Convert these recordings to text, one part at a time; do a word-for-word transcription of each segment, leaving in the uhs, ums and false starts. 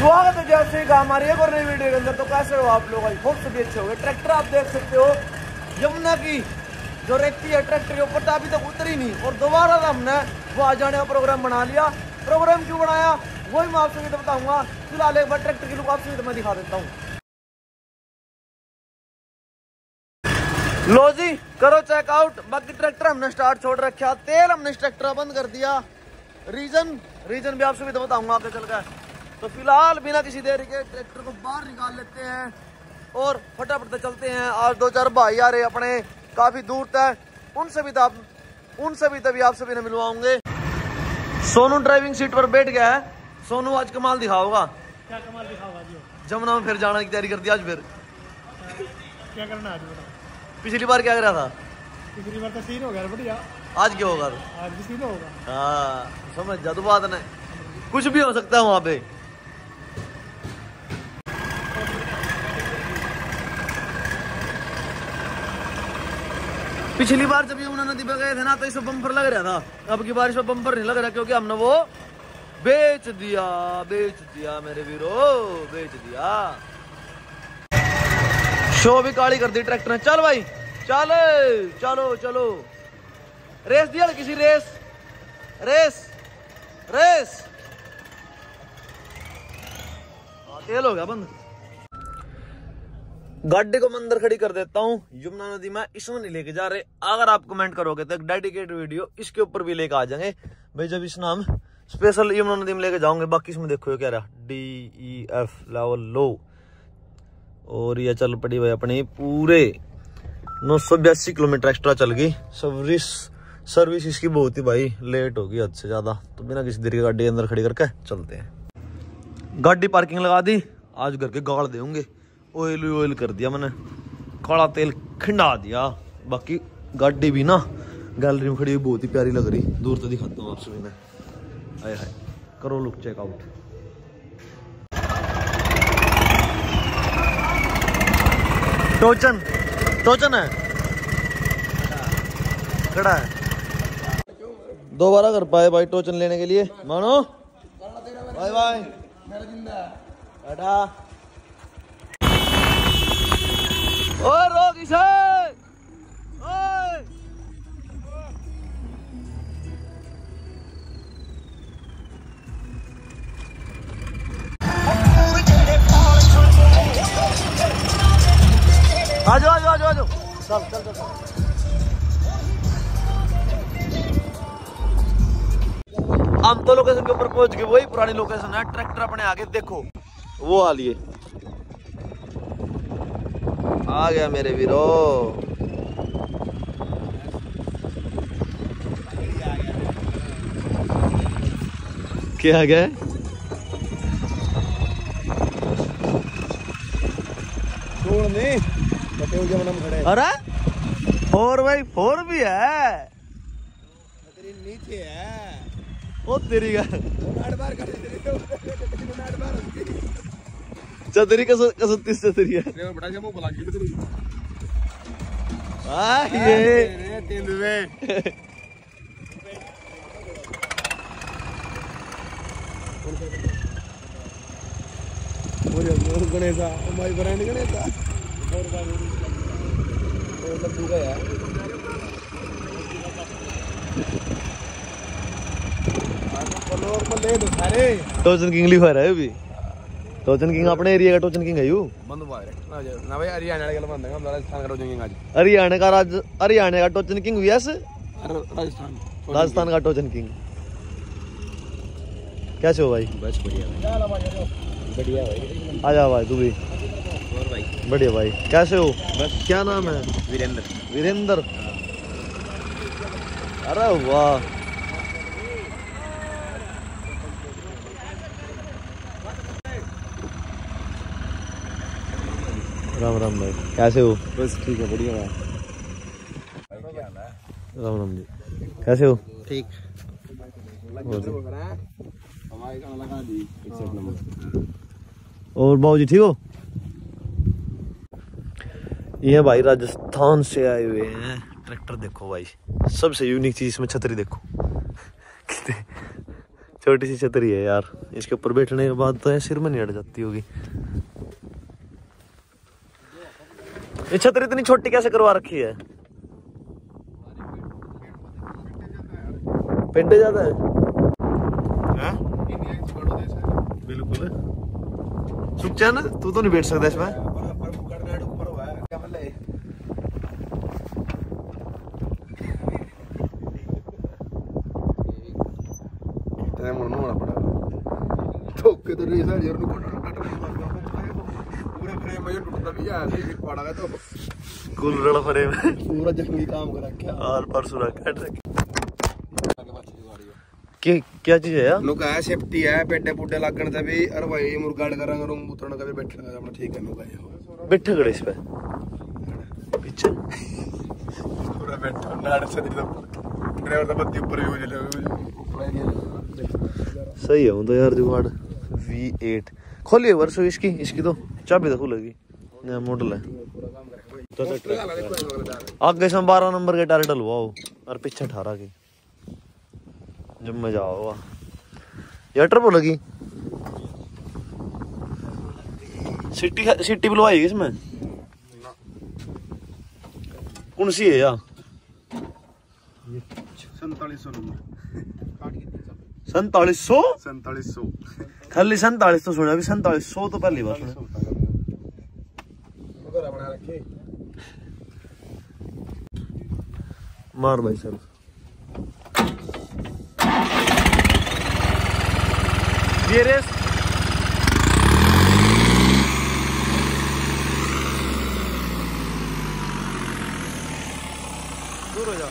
स्वागत है जैसे ही हमारी एक और नई वीडियो के अंदर। तो कैसे हो आप लोग? आई होप सभी अच्छे हो गए। ट्रैक्टर आप देख सकते हो, यमुना की जो रेती है ट्रैक्टर के ऊपर अभी तक उतरी नहीं, और दोबारा हमने वो आ जाने का प्रोग्राम बना लिया। प्रोग्राम क्यों बनाया वही मैं आपसे तो बताऊंगा। फिलहाल एक बार ट्रैक्टर की लुक आपसे मैं दिखा देता हूँ। लो जी, करो चेकआउट। बाकी ट्रैक्टर हमने स्टार्ट छोड़ रखा, तेल हमने ट्रैक्टर बंद कर दिया। रीजन रीजन भी आपसे भी तो बताऊंगा आगे चल कर। तो फिलहाल बिना किसी देरी के ट्रैक्टर को बाहर निकाल लेते हैं और फटाफट चलते हैं। आज दो चार भाई आ रहे अपने काफी दूर तक, उनसे भी तब उनसे भी तभी आपसे भी न मिलवाऊंगे। सोनू ड्राइविंग सीट पर बैठ गया है। सोनू आज कमाल दिखाओगा। क्या कमाल दिखाओगा? जमुना में फिर जाने की तैयारी कर दी आज। फिर क्या करना है? पिछली बार क्या करा था? पिछली बार तो सीन हो गया बढ़िया। आज क्या होगा? आज भी सीन होगा। हाँ समझ जा, तो बात ना कुछ भी हो सकता है वहां पे। पिछली बार जब यमुना नदी पे गए थे ना तो इसमें बम्पर लग रहा था। अब की बारिश में बम्पर नहीं लग रहा क्योंकि हमने वो बेच दिया बेच दिया मेरे वीरो, बेच दिया। शो भी काली कर दी ट्रैक्टर ने। चल भाई चल, चलो चलो रेस दिया किसी, रेस रेस रेस। तेल हो गया बंद। गाड़ी को मैं अंदर खड़ी कर देता हूँ। यमुना नदी में इसमें नहीं लेके जा रहे। अगर आप कमेंट करोगे तो एक डेडिकेटेड वीडियो इसके ऊपर भी लेके आ जाएंगे भाई। जब इस नाम स्पेशल यमुना नदी में लेके जाओगे। बाकी इसमें देखो ये क्या रहा, डी ई एफ लेवल लो। और ये चल पड़ी भाई अपनी पूरे नौ सौ बयासी किलोमीटर एक्स्ट्रा चल गई। सर्विस सर्विस इसकी बहुत ही भाई लेट होगी हद से ज्यादा। तो बिना किसी देरी गाड़ी अंदर खड़ी करके चलते हैं। गाड़ी पार्किंग लगा दी। आज घर के गाड़ देंगे। ऑयल ऑयल कर दिया मैंने, काला तेल खिंडा दिया। बाकी गाड़ी भी ना गैलरी में खड़ी हुई बहुत ही प्यारी लग रही। दूर तो दिखाता हूँ आपसे भी मैं। आए हाय, करो लुक चेकआउट। टोचन टोचन है, खड़ा है। दोबारा कर पाए भाई टोचन लेने के लिए। मानो बाय बाय। ओए रोक इसे। ओए आजो आजो आजो आजो। चल चल चल। हम तो लोकेशन के ऊपर पहुंच गए। वही पुरानी लोकेशन है। ट्रैक्टर अपने आगे देखो, वो आ लिए आ गया मेरे वीरो। क्या आ गया? छोड़ नहीं खड़े। अरे फोर बाई फोर भी है। तेरी नीचे है वो तेरी का चतरी का तीस चतरी है। ये तीन में गणेशा हमारी ब्रांड गणेशा लड्डू का यार। टोचन किंग लिखा रहा है अभी। टोचन किंग अपने एरिया का टोचन किंग है यू। बंद ना भाई हरियाणा का बंद है। हम राजस्थान का टोचन किंग आज। हरियाणा का राज हरियाणा का टोचन किंग यस। राजस्थान राजस्थान का टोचन किंग। कैसे हो भाई? बस बढ़िया बढ़िया भाई। आ जा भाई तू भी। और भाई बढ़िया भाई। कैसे हो? बस। क्या नाम है? वीरेंद्र। वीरेंद्र, अरे वाह। राम राम भाई, कैसे हो? बस ठीक है बढ़िया भाई। राम राम जी, कैसे हो? ठीक। और बाबू जी ठीक हो? ये भाई राजस्थान से आए हुए हैं। ट्रैक्टर देखो भाई, सबसे यूनिक चीज इसमें छतरी देखो। छोटी सी छतरी है यार, इसके ऊपर बैठने के बाद तो सिर में नहीं अड़ जाती होगी। ये छतरी इतनी छोटी कैसे करवा रखी है? पेंटे ज्यादा है, है? बिल्कुल सुख ना, तू तो नहीं बैठ सकता इसमें। कूलर फ्रेम पूरा जंगी काम कर रखा और परसों काट रखे। क्या क्या चीज है यार? नुका है सेफ्टी है, पेटे पुटे लगन से भी। अरे भाई मुर्गा का रंग रूम उतरने का भी बैठने का अपना ठीक है। नुका है बैठे खड़े इस पे पीछे पूरा बैठा नाड़ से ड्राइवर का बत्ती ऊपर ही हो जाए। सही है वो तो यार जुगाड़। वी एट खोलिए वर्षो इसकी, इसकी तो चाबी तो खुलेगी, नया मॉडल है। आगे से बारह नंबर के टायर डलवाओ और पीछे अठारह की, जब मजा होगा। यार ट्रबो लगी सिटी सिटी बुलवाई इसमें कौन सी है यार? सैतालीस सौ नंबर। सैतालीस सौ सैतालीस सौ खाली सैतालीस सौ सुना, अभी सैतालीस सौ तो पहली बार सुना। मार भाई सर ये रेस दूर हो जा।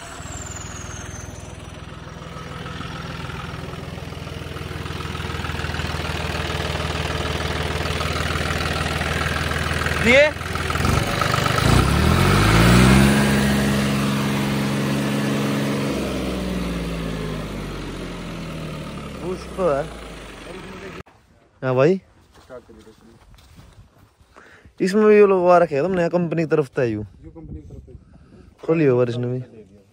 ये पुष्प है। हाँ भाई इसमें भी लोग आ रखे तुमने कंपनी की तरफ था। यू खोली ओवर इसने भी।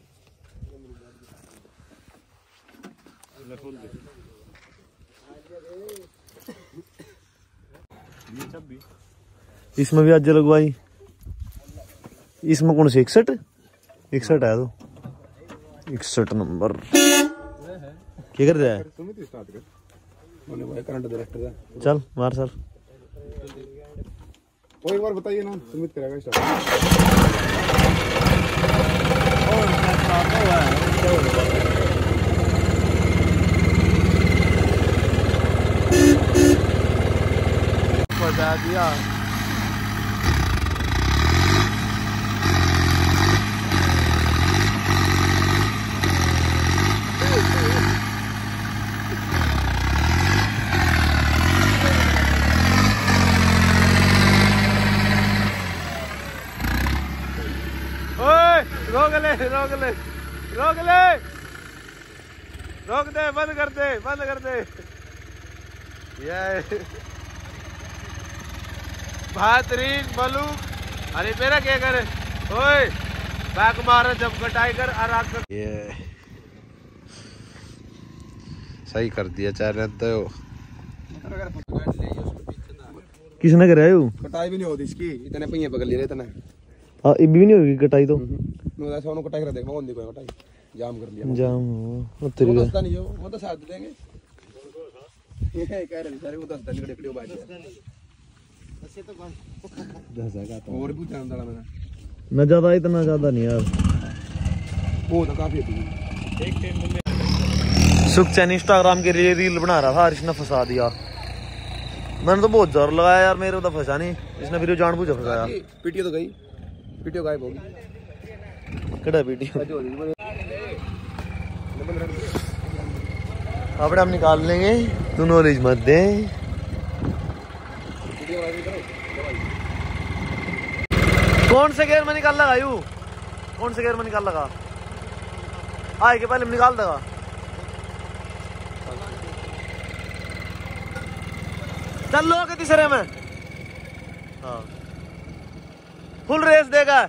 इसमें भी आज लगवाई। इसमें कौन सी इकसठ इकसठ है तो इकसठ नंबर क्या कर रहा है? चल मार सर वो एक बार बताइए ना, सुमित करेगा स्टार्ट। बता दिया रोक ले रोक ले रोक ले रोक दे, बंद कर दे बंद कर दे। ये बेहतरीन मलूक। अरे मेरा क्या करे ओए, बैक मारा जब कटाई कर आराम कर। ये सही कर दिया चाहे तो। किसने कराया? कटाई भी नहीं होती इसकी, इतने पहिए पकड़ लिए इतने। हाँ ये भी नहीं होगी कटाई तो। नो ऐसा उन्होंने कटाई कर देखना कौन दी कोई कटाई जाम कर लिया। जाम हो तेरी वो दसता नहीं जो वो तो साथ देंगे। ये कह रहे सारे वो दसता नहीं कड़े बात है। ऐसे तो कौन दस है का और भी जान दाड़ा मैंने ना ज्यादा इतना ज्यादा नहीं यार। वो तो काफी है। एक टाइम में सुख चैन इंस्टाग्राम के लिए रील बना रहा था, इसने फंसा दिया। मैंने तो बहुत जोर लगाया यार, मेरे को तो फंसा नहीं, इसने वीडियो जानबूझ के फंसाया। वीडियो तो गई, वीडियो गायब होगी। कड़ा वीडियो अब हम निकाल लेंगे, तू नॉलेज मत दे। कौन से गेयर में निकाल लगा यू? कौन से गेयर में निकाल लगा? आए के पहले निकाल देगा। चल लो के तीसरे में। हाँ फुल रेस देगा,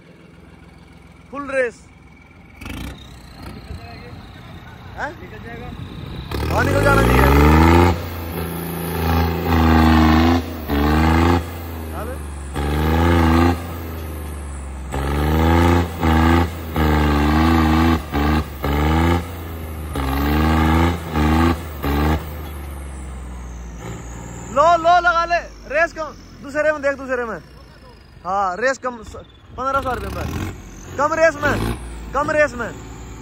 फुल रेस। हाँ निकल जाना चाहिए। लो लो लगा ले रेस कम दूसरे में देख दूसरे में। हाँ रेस कम पंद्रह सौ रुपये में कम रेस में कम रेस में।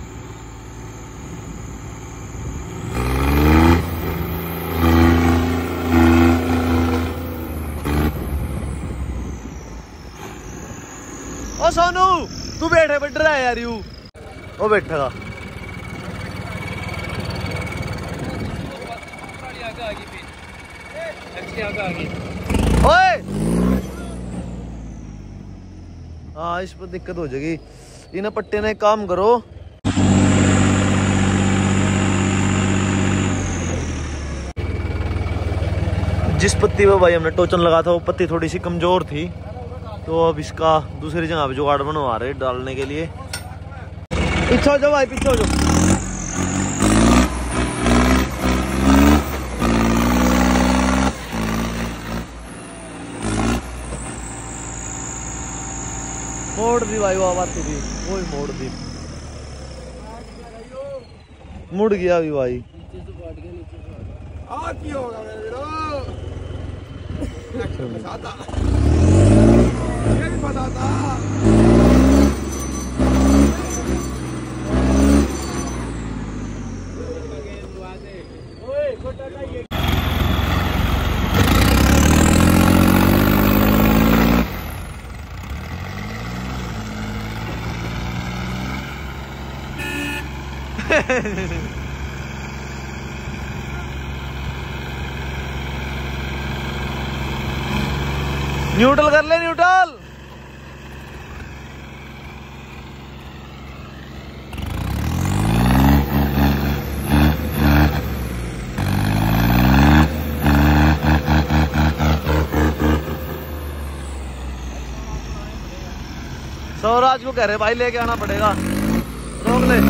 ओ सोनू तू बैठे बैठ रहा है यार यू ओ बैठेगा। ओए हाँ इस पर दिक्कत हो जाएगी। इन्हें पट्टे ने काम करो जिस पत्ती पे भाई हमने टोचन लगा था वो पत्ती थोड़ी सी कमजोर थी तो अब इसका दूसरी जगह पे जुगाड़ बनवा रहे डालने के लिए। पीछे हो जाओ भाई पीछे हो जाओ। मोड़ दी भाई वो बात थी वो ही मोड़ दी मुड़ गया भी भाई। आ की होगा मेरे वीरो बताता ये भी बताता ओए छोटा का ये न्यूट्रल कर ले न्यूट्रल। सौराज को कह रहे भाई लेके आना पड़ेगा रोक ले।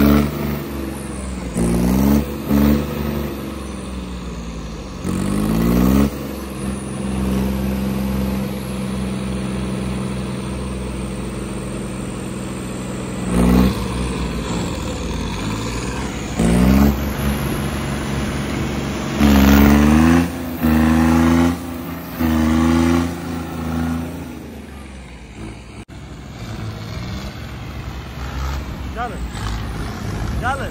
चल चल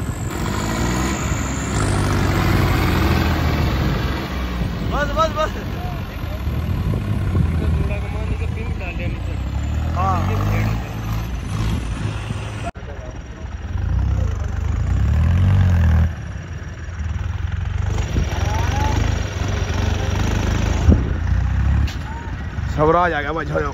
बस बस बस हाँ सवराज आ गया भाई जाओ।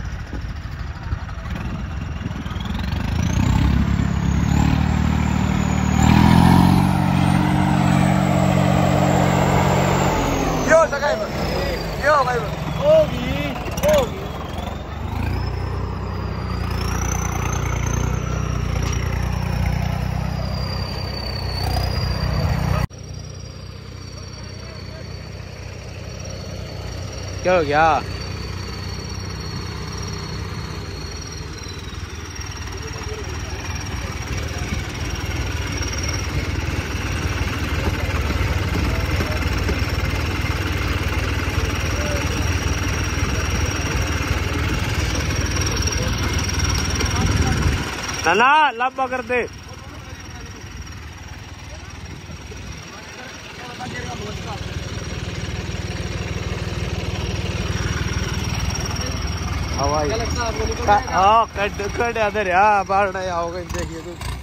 होगी होगी क्या हो गया ना लंबा कर दे। हवाई हाँ कट कट अदर यार बाढ़ आओगे देखिए तू